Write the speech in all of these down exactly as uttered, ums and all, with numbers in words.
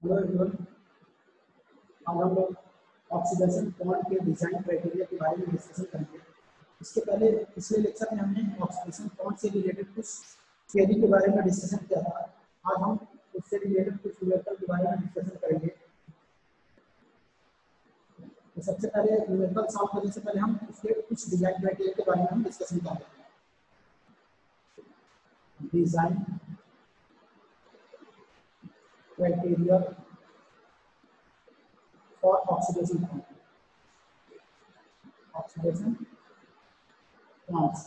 Hello everyone, आज हम लोग ऑक्सीडेशन बॉन्ड के डिजाइन क्राइटेरिया के बारे में डिस्कशन करेंगे। इसके पहले पिछले लेक्चर में हमने ऑक्सीडेशन बॉन्ड से रिलेटेड कुछ थ्योरी के बारे में डिस्कशन किया था। आज हम उससे रिलेटेड कुछ न्यूमेरिकल के बारे में डिस्कशन करेंगे। तो सबसे पहले न्यूमेरिकल सॉल्व करने से पहले हम उसके कुछ डिजाइन क्राइटेरिया के बारे में हम डिस्कशन करेंगे। Design criteria for oxidation bond. Oxidation bonds.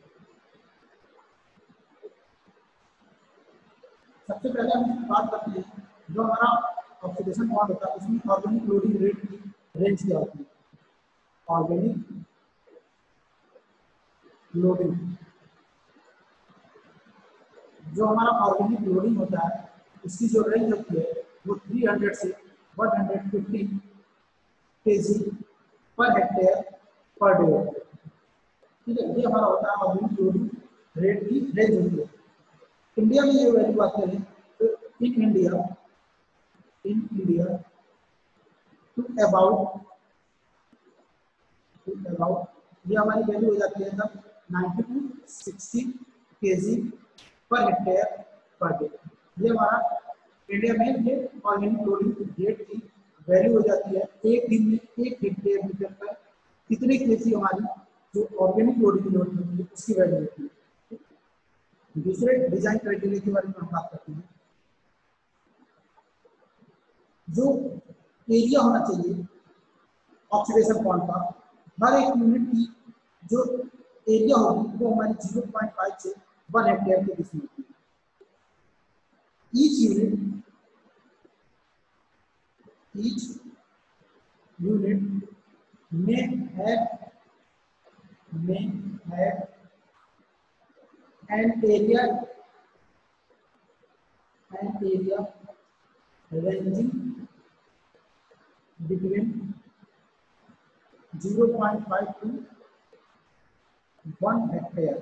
सबसे पहले हम बात करते हैं जो हमारा ऑक्सीडेशन बॉन्ड होता है उसमें ऑर्गेनिक लोडिंग रेट की रेंज क्या होती है। ऑर्गेनिक लोडिंग जो हमारा ऑर्गेनिक लोडिंग होता है उसकी जो रेंज होती है वो तीन सौ से एक सौ पचास KG per hectare per day. ठीक है, ये हमारा होता है ऑर्गेनिक लोडिंग रेट की रेंज होती है। इंडिया में ये वैल्यू बात करें तो in India in India to about to about ये हमारी वैल्यू हो जाती है तब ninety to sixty kg per hectare per day. ये हमारा इंडिया में ये ऑर्गेनिक लोडिंग रेट की वैल्यू हो जाती है। एक दिन में एक हेक्टेयर मीटर पर कितने केजी हमारी जो ऑर्गेनिक लोडिंग लोड होती है उसकी वैल्यू होती है। दूसरे डिजाइन क्राइटेरिया के बारे में हम बात करते हैं। जो एरिया होना चाहिए ऑक्सीडेशन बॉन्ड का हर एक यूनिट की जो एरिया होगी वो हमारी जीरो पॉइंट फाइव से वन हेक्टेयर के बीच में होती है। Each unit each unit may have may have an area an area ranging between zero point five to one hectare।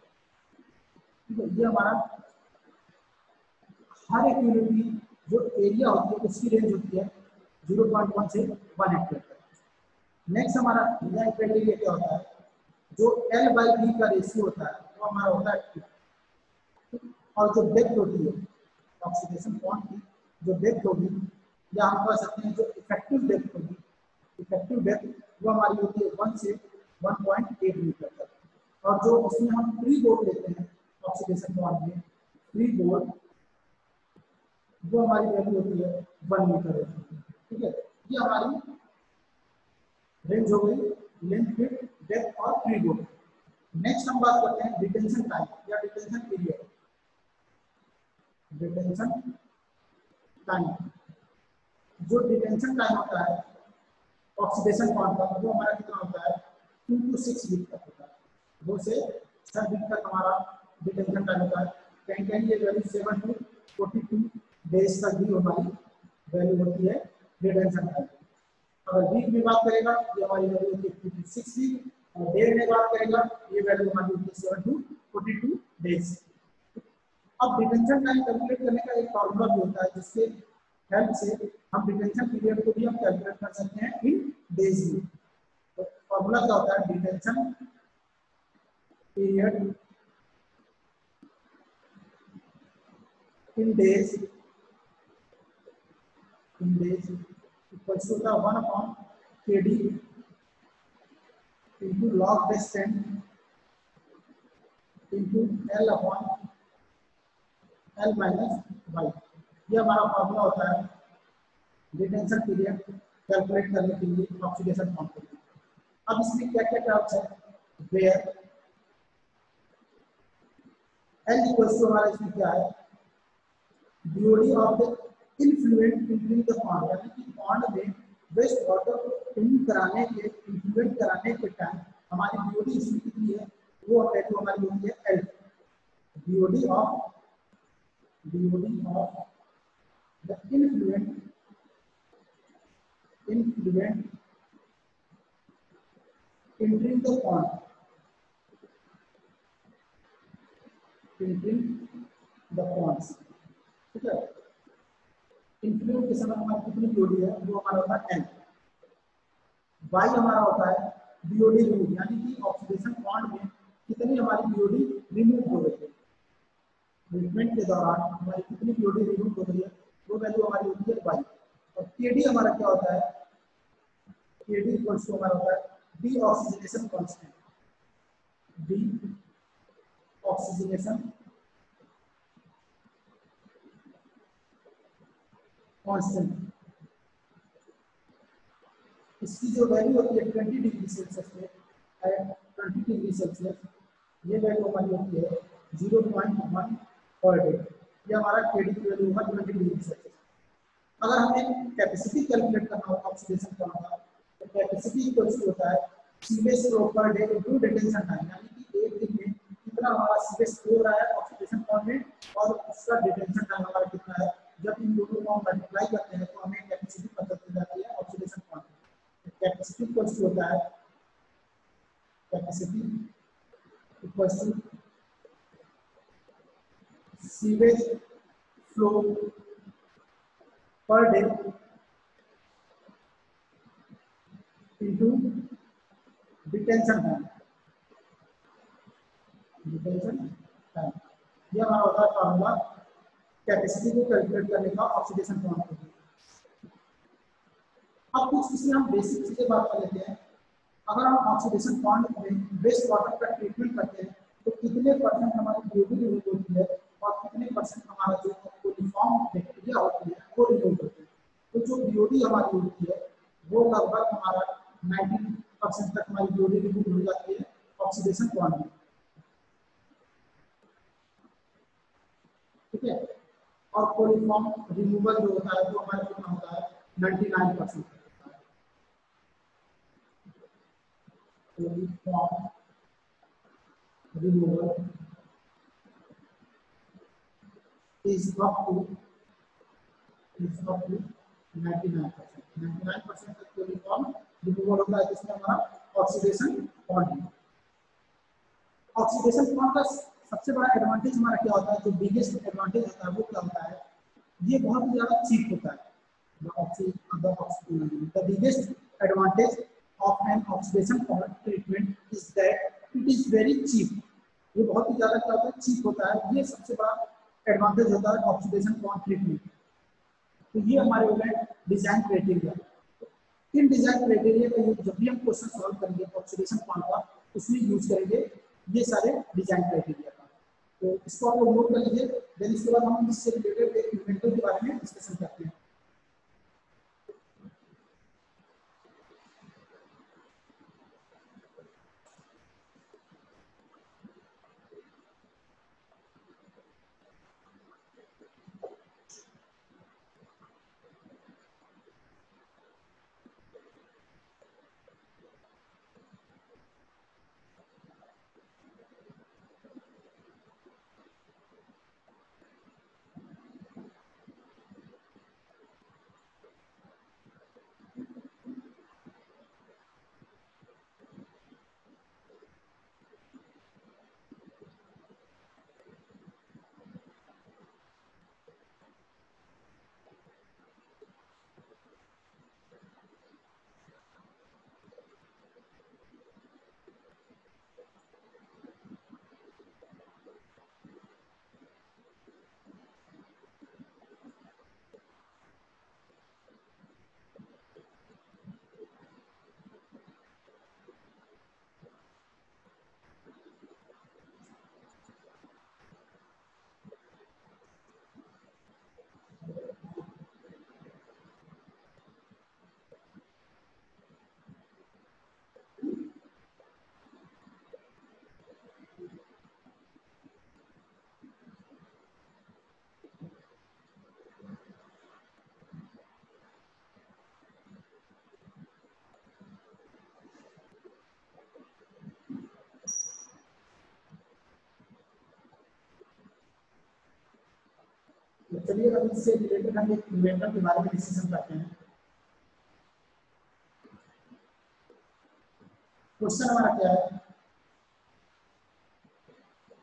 ये हमारा हर एक यूनिट की जो एरिया होती है उसकी रेंज होती है जीरो पॉइंट वन से वन हेक्टेयर। नेक्स्ट हमारा डिजाइन क्राइटेरिया क्या होता है, जो L बाई बी का रेशियो होता है वो हमारा होता है टू। और जो डेप्थ होती है ऑक्सीडेशन बॉन्ड की जो डेप्थ होगी या हम कह सकते हैं जो इफेक्टिव डेप्थ होगी इफेक्टिव डेप्थ वो हमारी होती है वन से वन पॉइंट एट मीटर तक। और जो उसमें हम फ्री बोर्ड लेते हैं ऑक्सीडेशन बॉन्ड में फ्री बोर्ड वो हमारी वैल्यू होती है वन मीटर होती है। ठीक है, ये हमारी रेंज हो गई लेंथ विड्थ डेप्थ और फ्री बोर्ड। नेक्स्ट हम बात करते हैं डिटेंशन टाइम या डिटेंशन पीरियड। डिटेंशन टाइम जो डिटेंशन टाइम होता है ऑक्सीडेशन बॉन्ड का वो हमारा कितना होता है टू टू सिक्स वीक तक होता है। दो से छह वीक तक हमारा डिटेंशन टाइम होता है। कहीं कहीं ये value seven to forty two days तक भी हमारी वैल्यू होती है डिटेंशन टाइम। अगर वीक में बात करेगा ये हमारी वैल्यू होती है टू टू सिक्स वीक और डे में बात करेगा ये वैल्यू हमारी होती है seven to forty two days. अब डिटेंशन टाइम कैलकुलेट करने का एक फॉर्मूला भी होता है जिसके हेल्प से हम डिटेंशन पीरियड को भी हम कैलकुलेट कर सकते हैं इन डेज में। तो फॉर्मूला क्या होता है, detention period in days in days equals to the one upon kd into log distance into L upon L minus y। ये हमारा फॉर्मूला होता है डिटेंशन पीरियड कैलकुलेट करने के लिए ऑक्सीडेशन बॉन्ड के लिए। अब इसमें क्या क्या टर्म्स है, वेयर L इक्वल्स टू हमारा इसमें क्या है BOD of the influent entering the pond, यानी कि बॉन्ड में वेस्ट वाटर को इन कराने के इन्फ्लुएंट कराने के टाइम हमारी बीओडी इसमें कितनी है वो वैल्यू हमारी होती है L। BOD of BOD of the influent influent entering the pond entering the ponds. ठीक है, इंफ्लुएंस के समय हमारी कितनी बीओडी है वो हमारा होता है एल। वाई हमारा होता है बीओडी रिमूव, यानी कि ऑक्सीडेशन बॉन्ड में कितनी हमारी बीओडी रिमूव हो गई है, ट्रीटमेंट के दौरान हमारी कितनी बीओडी रिमूव हो गई है वो वैल्यू हमारी होती है वाई। और केडी हमारा क्या होता है, केडी इक्वल्स टू हमारा होता है deoxygenation constant, deoxygenation constant. इसकी जो वैल्यू होती है ट्वेंटी डिग्री सेल्सियस में, ट्वेंटी डिग्री सेल्सियस, ये वैल्यू हमारी होती है zero point one per day. ये हमारा केडी की वैल्यू होगा ट्वेंटी डिग्री सेल्सियस। अगर हमें कैपेसिटी कैलकुलेट करना हो ऑक्सीडेशन पॉइंट का, तो कैपेसिटी इक्वल्स टू होता है sewage flow per day into detention time, यानी कि एक दिन में कितना हमारा सीवेज फ्लो हो रहा है ऑक्सीडेशन पॉइंट में और उसका डिटेंशन टाइम हमारा कितना है। जब इन दोनों को हम मल्टीप्लाई करते हैं तो हमें कैपेसिटी पता चल जाती है oxidation pond. Capacity equals to होता है capacity equals to sewage flow per day into detention time, detention time. ये हमारा होता है फॉर्मूला कैपेसिटी को कैलकुलेट करने का ऑक्सीडेशन पॉइंट के लिए। अब कुछ इसमें हम बेसिक चीजें बात कर लेते हैं। अगर हम ऑक्सीडेशन पॉइंट में वेस्ट वाटर का ट्रीटमेंट करते हैं तो कितने परसेंट हमारी बीओडी रिमूव होती है और कितने परसेंट हमारा जो कोलिफॉर्म बैक्टीरिया होती है वो रिमूव होती है। तो जो बीओडी हमारी होती है वो लगभग हमारा नाइन्टी परसेंट तक हमारी बीओडी रिमूव हो जाती है ऑक्सीडेशन पॉइंट में, ठीक है। और कोलिफॉर्म रिमूवल जो होता है वो हमारा कितना होता है ninety nine percent. Coliform removal is up to is up to ninety-nine percent, ninety-nine percent तक कोलिफॉर्म रिमूवल होता है जिसमें हमारा ऑक्सीडेशन पॉइंट। ऑक्सीडेशन पॉइंट का सबसे बड़ा एडवांटेज हमारा क्या होता है, जो बिगेस्ट एडवांटेज होता है वो क्या होता है, ये बहुत ही ज्यादा चीप होता है। The biggest advantage of an oxidation point treatment is that it is very cheap. ये बहुत ही ज्यादा क्या होता है, चीप होता है। ये सबसे बड़ा एडवांटेज होता है ऑक्सीडेशन पॉइंट ट्रीटमेंट। तो ये हमारे हो गए डिजाइन क्राइटेरिया। इन डिजाइन क्राइटेरिया का यूज जब भी हम क्वेश्चन सॉल्व करेंगे ऑक्सीडेशन पॉइंट का, उसमें यूज करेंगे ये सारे डिजाइन क्राइटेरिया का। तो इसको आप लोग नोट कर लीजिए। देन इसके बाद हम इससे रिलेटेड एक इन्वेंटर के बारे में डिस्कशन करते हैं। तो चलिए अब इससे रिलेटेड हम एक इन्वेंटर के बारे में डिस्कशन करते हैं। क्वेश्चन हमारा क्या है,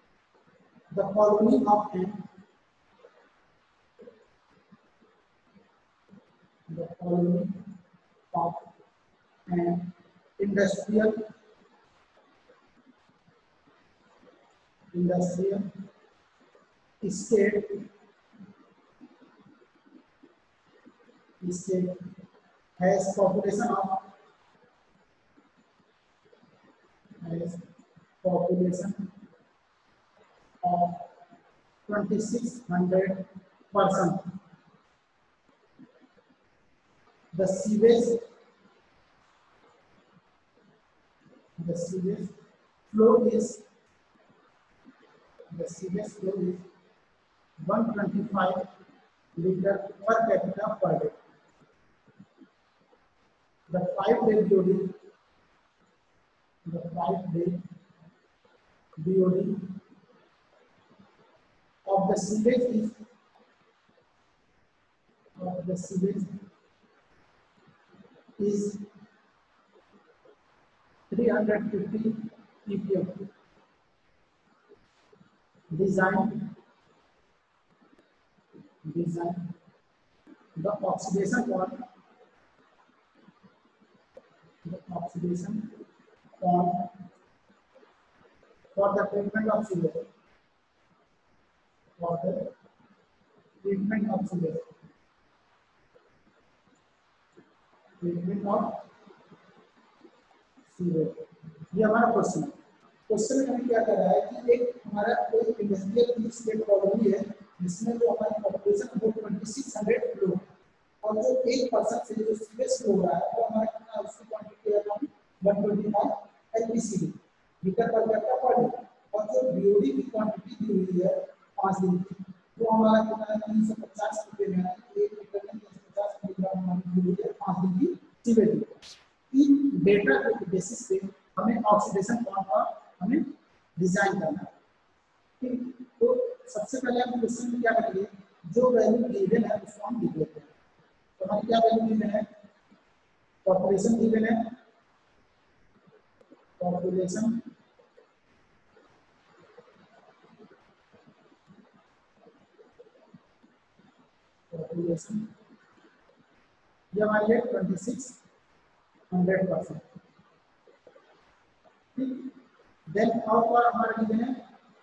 the colony of an the following of an industrial industrial state state has population of has population of twenty-six hundred percent. The sewage the sewage flow is the sewage flow is one hundred twenty-five liter per capita per day. The five day B O D the five day B O D of the sewage is of the sewage is three hundred fifty P P M. Design design the oxidation point the oxidation point for the treatment of sewage for the treatment of sewage treatment of sewage. ये हमारा question है। Question में हमें क्या कर रहा है कि एक हमारा कोई इंडस्ट्रियल स्टेट कॉलोनी है जिसमें जो हमारी पॉपुलेशन वो छब्बीस सौ लोग और जो एक परसेंट से जो सीवेज फ्लो हो रहा है वो हमारा कितना उसकी क्वांटिटी है एक सौ पच्चीस LPCD litre per capita per day और जो बीओडी की क्वांटिटी दी हुई है पाँच दिन की वो हमारा कितना है तीन सौ पचास रुपए में एक लीटर में तीन सौ पचास मिलीग्राम हमारी दी हुई है पाँच दिन की सीवेज। इन डेटा के बेसिस पे हमें ऑक्सीडेशन पॉइंट का हमें डिजाइन करना है। ठीक, तो सबसे पहले हम क्वेश्चन में क्या करेंगे जो वैल्यू गिवन है उसको हम लिख लेते हैं। तो हमारी क्या वैल्यू गिवन है पॉपुलेशन गिवन है पॉपुलेशन पॉपुलेशन ये हमारी है ट्वेंटी सिक्स हंड्रेड परसेंट। ठीक, देन हाउ फॉर हमारा गिवन है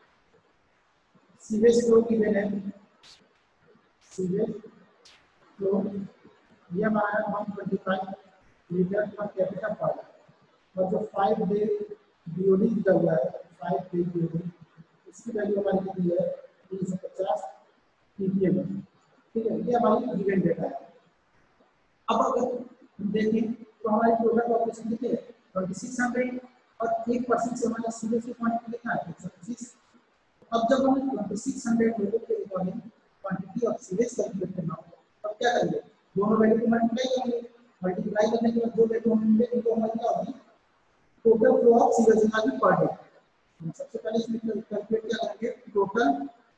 सीवेज फ्लो गिवन है सीवेज फ्लो ये हमारा एक सौ पच्चीस लीटर पर कैपिटा पर और जो फाइव डे बीओडी दिया हुआ है फाइव डे बीओडी इसकी वैल्यू हमारी कितनी है तीन सौ पचास पीपीएम। ठीक है, ये हमारी गिवन डेटा है। अब अगर हम देखें तो हमारी टोटल पॉपुलेशन कितनी है छब्बीस सौ और एक परसेंट से हमारा सीवेज की क्वांटिटी कितना है एक सौ पच्चीस। अब जब हमें छब्बीस सौ लोगों के according quantity of sewage calculate करना होगा तब क्या करेंगे दोनों वैल्यू को मल्टीप्लाई करेंगे। मल्टीप्लाई करने के बाद जो वैल्यू हमें मिलेगी तो हमारी क्या होगी टोटल फ्लो ऑफ सीवेज होगी पर डे। हम सबसे पहले इसमें कैलकुलेट क्या करेंगे total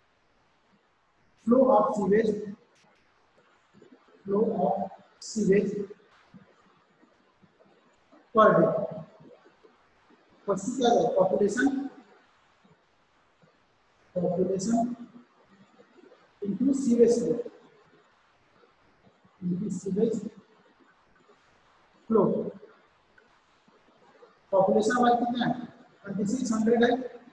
flow of sewage flow of sewage per day क्या है population population into sewage flow into sewage flow. Population हमारी कितना है छब्बीस सौ है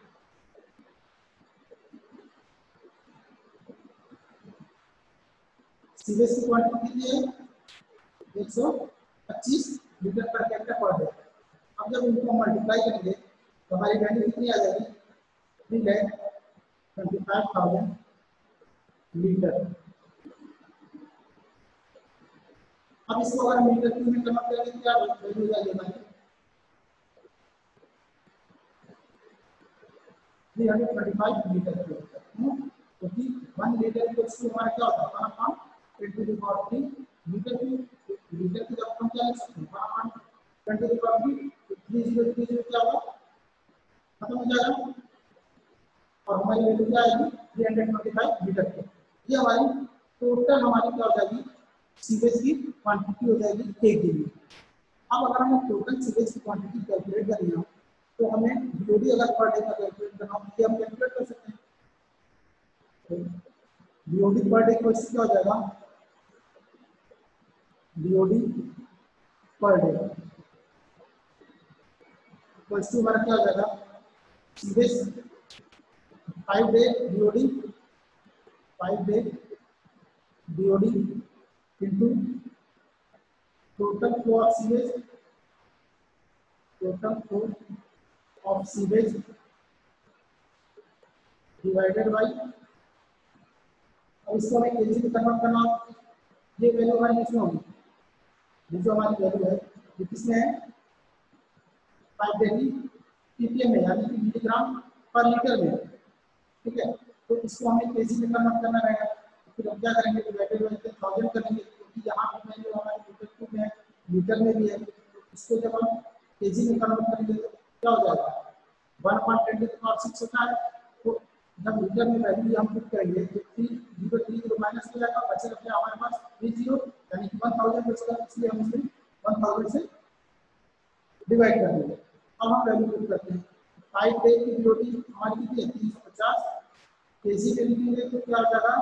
सीवेज की क्वांटिटी कितनी है एक सौ पच्चीस litre per capita per day. अब जब इनको मल्टीप्लाई करेंगे तो हमारी वैल्यू कितनी आ जाएगी three lakh twenty five thousand litre. अब इसको अगर मीटर क्यूब में कन्वर्ट करेंगे क्या वैल्यू आ जाएगी three hundred twenty five litre cube. क्योंकि वन लीटर इक्वल्स टू हमारा क्या होता है one upon ten to the power three litre cube. Litre की जब हम क्या लिख सकते हैं one upon ten to the power three three zero three zero क्या होगा खत्म हो जाएगा और हमारी वैल्यू क्या आएगी three hundred twenty five litre cube. ये हमारी टोटल हमारी क्या हो जाएगी सीवेज की क्वांटिटी हो जाएगी एक दिन में। अब अगर हमें टोटल सीवेज की क्वांटिटी कैलकुलेट करनी हो तो हमें बीओडी अगर पर डे का कैलकुलेट करना हो तो हम कैलकुलेट कर सकते हैं। बीओडी पर डे क्वेश्चन क्या हो जाएगा बीओडी पर डे। तो इससे हमारा क्या हो जाएगा, सीधे five day BOD, five day BOD into total flow of sewage, total flow of sewage divided by, और इसको हमें केजी में कन्वर्ट करना होगा। ये वैल्यू हमारी किसमें होगी, ये जो हमारी वैल्यू है ये किसमें है, फाइव डे की पीपीएम में, यानी कि मिलीग्राम पर लीटर में, ठीक है। तो इसको हमें केजी में कन्वर्ट करना रहेगा। फिर हम क्या करेंगे, डिवाइडेड बाई थाउजेंड करेंगे, क्योंकि यहाँ पर वैल्यू हमारी लीटर क्यूब में है, लीटर में भी है। तो इसको जब हम केजी में कन्वर्ट करेंगे तो क्या हो जाएगा, one point twenty to power six होता है। तो जब लीटर में वैल्यू हम पुट करेंगे तो three zero three zero minus हो जाएगा, बचे रखा हमारे पास थ्री जीरो, यानी कि वन थाउजेंड बचेगा, इसलिए हम इसे वन थाउजेंड से डिवाइड कर देंगे। अब हम वैल्यू पुट करते हैं, फाइव डे की बीओडी हमारी कितनी है, तीन सौ पचास केजी में लिखेंगे तो क्या हो जाएगा,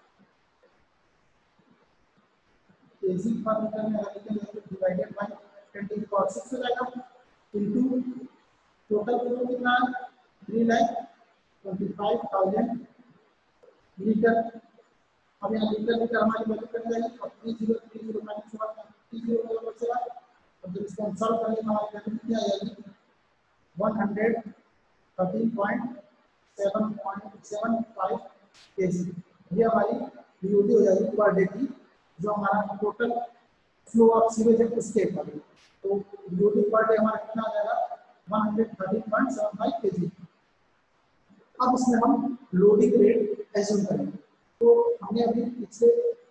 केजी पर लीटर में लिखेंगे तो divided by twenty to power six हो जाएगा, इनटू टोटल फ्लो कितना है, three lakh twenty five thousand litre. अब यहाँ लीटर लीटर हमारी वैल्यू कट जाएगी, और three zero three zero minus one three zero value बचेगा। और जब इसको हम सॉल्व करेंगे हमारी वैल्यू कितनी आ जाएगी, one hundred thirteen point seven point seven five KG. ये हमारी बीओडी हो जाएगी पर डे की, जो हमारा टोटल फ्लो ऑफ सीवेज है उसके अकॉर्डिंग। तो बीओडी पर डे हमारा कितना आ जाएगा, one hundred thirteen point seven five KG. अब इसमें हम लोडिंग रेट एज्यूम करेंगे। तो हमने अभी पिछले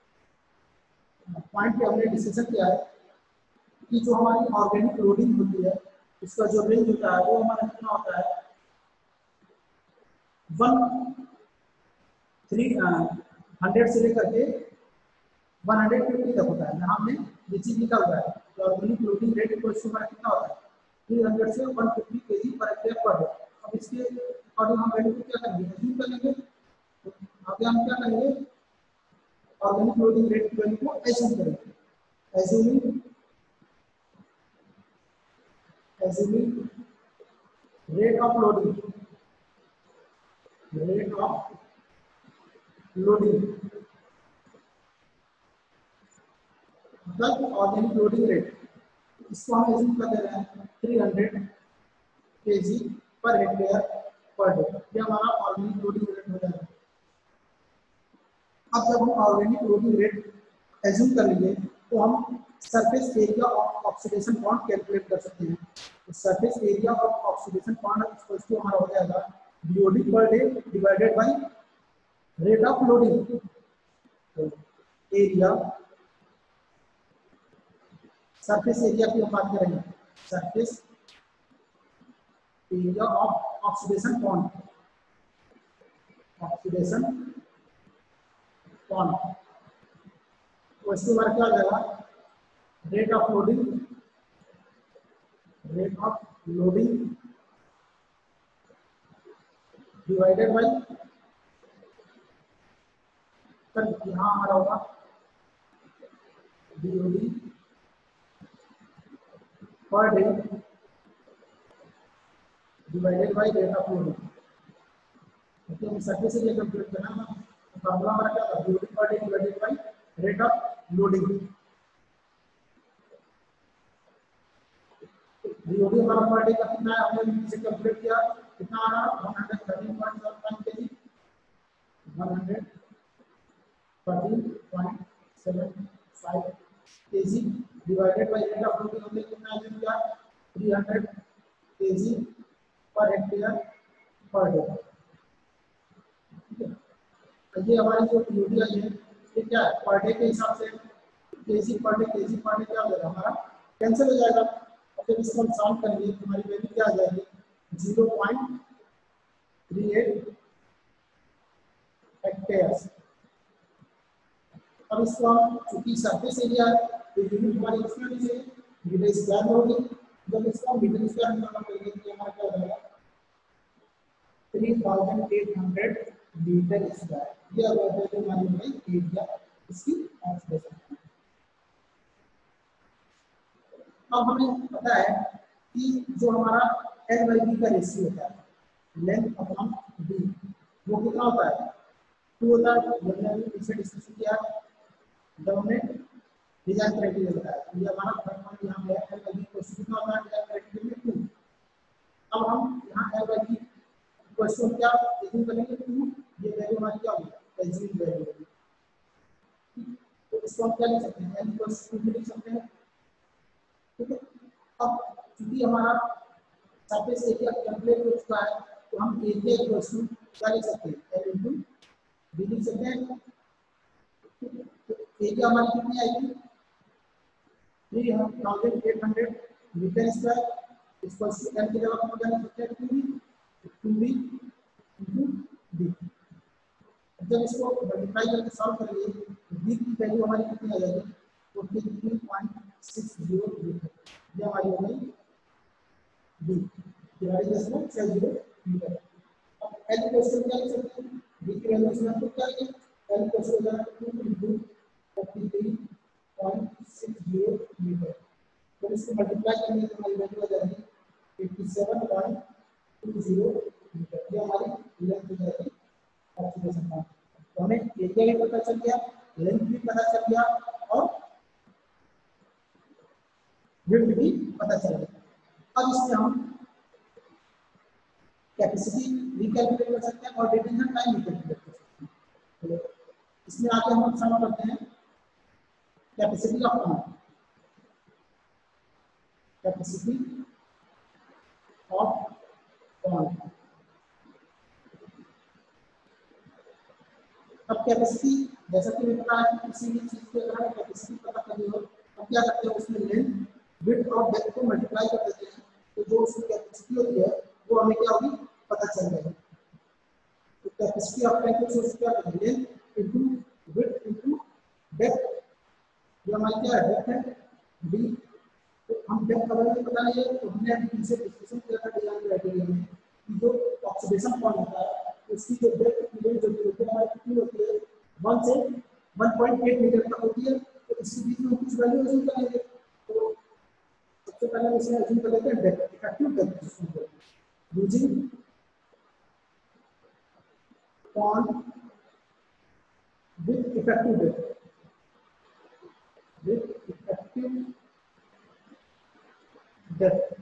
पॉइंट पे हमने डिस्कशन किया है कि जो हमारी ऑर्गेनिक लोडिंग होती है उसका जो रेंज होता है वो हमारा कितना होता है, वन थ्री हंड्रेड से लेकर के वन हंड्रेड फिफ्टी तक होता है। यहाँ हमने ये चीज लिखा हुआ है कि ऑर्गेनिक लोडिंग रेट को हमारा कितना होता है, थ्री हंड्रेड से one fifty KG per hectare per day. अब इसके अकॉर्डिंग हम वैल्यू को क्या करेंगे, एज्यूम कर लेंगे। तो आगे हम क्या करेंगे, ऑर्गेनिक लोडिंग रेट की वैल्यू को एज्यूम करेंगे। Assuming assuming rate of loading, rate of loading मतलब ऑर्गेनिक लोडिंग रेट, इसको हम एज्यूम कर ले रहे हैं three hundred KG per hectare per day. ये हमारा ऑर्गेनिक लोडिंग रेट हो जाएगा। अब जब हम ऑर्गेनिक लोडिंग रेट एज्यूम कर लेंगे तो हम surface area of oxidation pond calculate कर सकते हैं। तो surface area of oxidation pond equal to हमारा हो जाएगा BOD per day divided by rate of loading. तो एरिया, सरफेस एरिया की हम बात करेंगे, surface area of oxidation pond, oxidation pond. तो इसके बाद क्या हो जाएगा, rate of loading, rate of loading divided by, कल यहाँ हमारा होगा BOD per day divided by rate of loading. Okay, हम सरफेस एरिया कैलकुलेट करना है, तो फॉर्मूला हमारा क्या था, BOD per day divided by rate of loading. BOD हमारा पर डे का कितना है, हमने नीचे कैलकुलेट किया, कितना आ रहा है, one hundred thirteen point seven five KG, one hundred thirteen point seven five KG divided by rate of loading. हमने कितना एज्यूम किया, three hundred KG per hectare per day. ठीक है, तो ये हमारी जो बीओडी है ये क्या है, पर डे के हिसाब से केजी पर डे, केजी पर डे क्या हो जाएगा हमारा, कैंसिल हो जाएगा। और फिर इसको हम सॉल्व करेंगे तो हमारी वैल्यू क्या आ जाएगी, zero point three eight hectare. अब इसको हम चूंकि सरफेस एरिया है तो यूनिट हमारी इसमें भी है मीटर स्क्वायर में होगी। जब इसको हम मीटर स्क्वायर में कन्वर्ट करेंगे तो हमारा क्या हो जाएगा, three thousand eight hundred metre square. ये वैल्यू हमारी है एरिया इसकी ऑक्सीडेशन। अब हमें पता है कि जो हमारा एल बाई बी का रेशियो होता है लेंथ अपॉन बी, वो कितना होता है टू होता है। जब हमने इसे डिस्कस किया जब हमने डिजाइन क्राइटेरिया बताया, ये हमारा थर्ड पॉइंट यहाँ पे एल बाई बी को कितना होता है डिजाइन क्राइटेरिया में टू। अब हम यहाँ एल बाई बी क्वेश्चन क्या एज्यूम करेंगे टू, ये वैल्यू हमारी क्या होगी एज्यूम वैल्यू होगी। तो इसको हम क्या लिख सकते हैं एल इक्वल्स टू भी लिख सकते हैं, ठीक है। अब चूंकि हमारा सरफेस एरिया कैलकुलेट हो चुका है तो हम एरिया इक्वल्स टू क्या लिख सकते हैं एल इनटू बी लिख सकते हैं। एरिया हमारी कितनी आएगी three thousand eight hundred metre square equals to L की जगह हम क्या लिख सकते हैं two B two B into B. जब इसको मल्टीप्लाई करके सॉल्व करेंगे तो बी की वैल्यू हमारी कितनी आ जाएगी forty point six zero metre, ये हमारी हो गई बी डिवाइडेड बाय इसमें छह जीरो मीटर। अब एल क्वेश्चन क्या लिख सकते हैं बी की वैल्यू इसमें पुट करेंगे एल क्वेश्चन हो जाएगा two into forty three point six zero metre. तो इसको मल्टीप्लाई करेंगे तो हमारी वैल्यू आ जाएगी fifty seven point two zero metre, ये हमारी लेंथ हो जाएगी ऑक्सीडेशन का। तो हमें एरिया भी पता चल गया, लेंथ भी पता चल गया और विड्थ भी पता चल गया। अब इसमें हम कैपेसिटी रिकैलकुलेट कर सकते हैं और डिटेंशन टाइम रिकैलकुलेट कर सकते हैं। तो इसमें आगे हम सम करते हैं capacity of pond, capacity of pond. अब कैपेसिटी जैसा कि मुझे पता है कि किसी भी चीज के अगर हमें कैपेसिटी पता करनी हो तो क्या करते हैं उसमें लेंथ विड्थ और डेप्थ को मल्टीप्लाई कर देते हैं, तो जो उसकी कैपेसिटी होती है वो हमें क्या होगी पता चल जाएगी। तो कैपेसिटी ऑफ टैंक को क्या करते हैं length into width into depth, ये हमारी क्या है डेप्थ है डी। तो हम डेप्थ का वैल्यू पता नहीं है तो हमने अभी इनसे डिस्कशन किया था डिजाइन क्राइटेरिया में कि जो ऑक्सीडेशन पॉइंट होता है उसकी जो डेप्थ की रेंज होती है हमारी कितनी होती है वन से वन पॉइंट एट मीटर तक होती है। तो इसके बीच में कुछ वैल्यू अज्यूम करेंगे, तो सबसे पहले हम इसमें अज्यूम कर लेते हैं depth effective depth using pond with effective depth with effective depth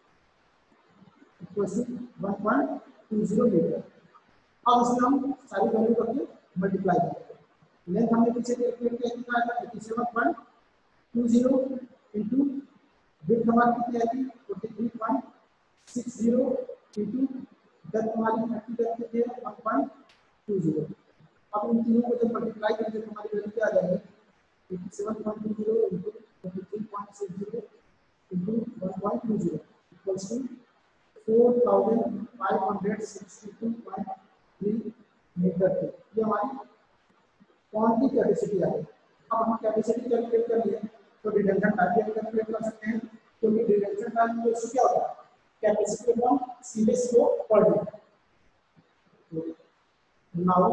equal to one point two zero metre. अब इसमें हम सारी वैल्यू करके मल्टीप्लाई करते हैं। लेंथ हमने पीछे कैलकुलेट किया कितना आया eighty seven point two zero into width हमारी कितनी आएगी forty three point six zero into depth हमारी थर्टी डेप्थ कितनी है वन पॉइंट टू जीरो। अब इन तीनों को जब मल्टीप्लाई करेंगे तो हमारी वैल्यू क्या आ जाएगी eighty seven point two zero into forty three point six zero into one point two zero equals to four thousand five hundred sixty two point three metre थे। ये हमारी पॉइंट की कैपेसिटी है। अब हम कैपेसिटी कैलकुलेट कर लिए तो डिटेंशन टाइम भी कैलकुलेट कर सकते हैं, क्योंकि डिटेंशन टाइम को क्या होता है capacity upon sewage flow per day. Now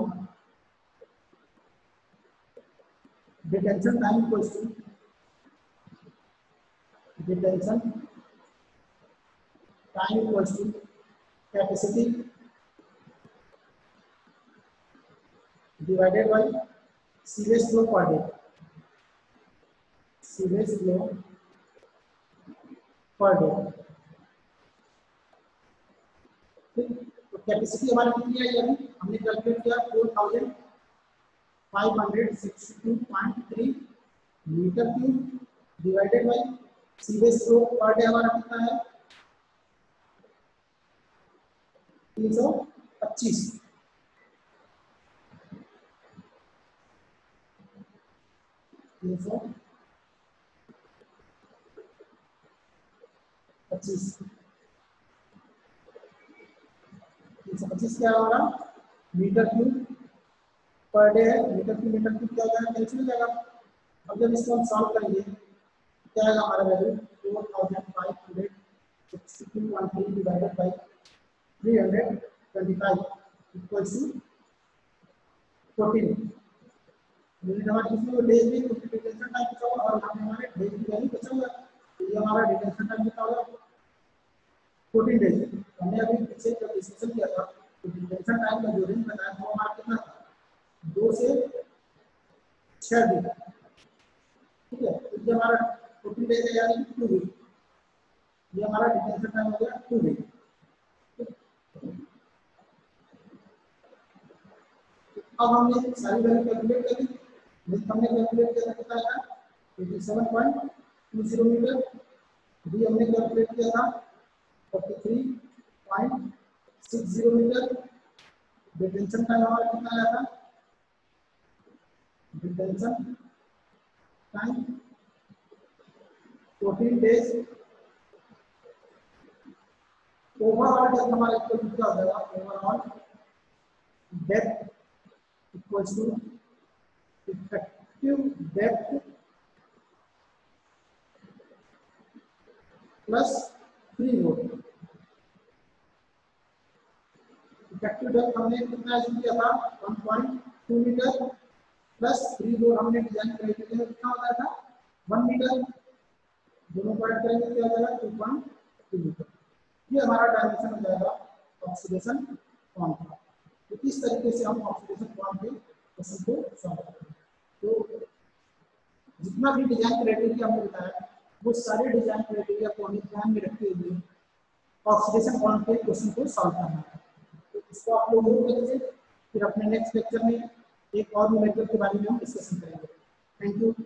detention time equals to detention time equals to capacity divided by sewage flow per day, sewage flow per day. तो कैपेसिटी हमारी कितनी आई अभी हमने कैलकुलेट किया four thousand five hundred sixty two point three metre cube divided by sewage flow per day हमारा कितना है तीन सौ पच्चीस। तीन सौ पच्चीस तीन सौ पच्चीस क्या होगा मीटर क्यूब पर डे है। मीटर क्यूब मीटर क्यूब क्या हो जाएगा कैंसिल हो जाएगा। अब जब इसको हम सॉल्व करेंगे क्या आएगा हमारा value four thousand five hundred sixty two point three divided by three hundred twenty five equals to fourteen. हमारे किसी को डेज में डिटेंशन टाइम बचा हुआ और हमें हमारे डेज की वैल्यू बचा हुआ, तो ये ये हमारा डिटेंशन टाइम कितना होगा फोर्टीन डेज। हमने अभी पीछे जब डिस्कशन किया था तो डिटेंशन टाइम का जो रेंज बताया वो हमारा कितना था, दो से छह दिन, ठीक है। तो ये हमारा फोर्टीन डेज है यानी टू वीक, ये हमारा डिटेंशन टाइम हो गया टू वीक। अब हमने सारी वैल्यू कैलकुलेट कर दी, हमने कैलकुलेट किया था कितना आया सत्तासी पॉइंट दो जीरो मीटर, बी हमने कैलकुलेट किया था तैंतालीस पॉइंट छह जीरो मीटर, डिटेंशन टाइम हमारा कितना आया था, detention time fourteen days, overall depth हमारा इक्वल क्या हो जाएगा, overall depth equals to effective depth plus free load. Effective depth हमने कितना एज्यूम किया था one point two metre plus free load हमने डिजाइन क्राइटेरिया में कितना बताया था वन मीटर, दोनों को ऐड करेंगे क्या हो जाएगा टू पॉइंट टू मीटर। ये हमारा डायमेंशन हो जाएगा ऑक्सीडेशन फॉर्म का। तो इस तरीके से हम ऑक्सीडेशन फॉर्म के क्वेश्चन को सॉल्व करते हैं। तो जितना भी डिजाइन क्राइटेरिया हमने बताया वो सारे डिजाइन क्राइटेरिया को हमें ध्यान में रखते हुए ऑक्सीडेशन फॉर्म के क्वेश्चन को सॉल्व करना है। तो इसको आप लोग जरूर करेंगे, फिर अपने नेक्स्ट लेक्चर में एक और न्यूमेरिकल के बारे में हम डिस्कशन करेंगे। Thank you.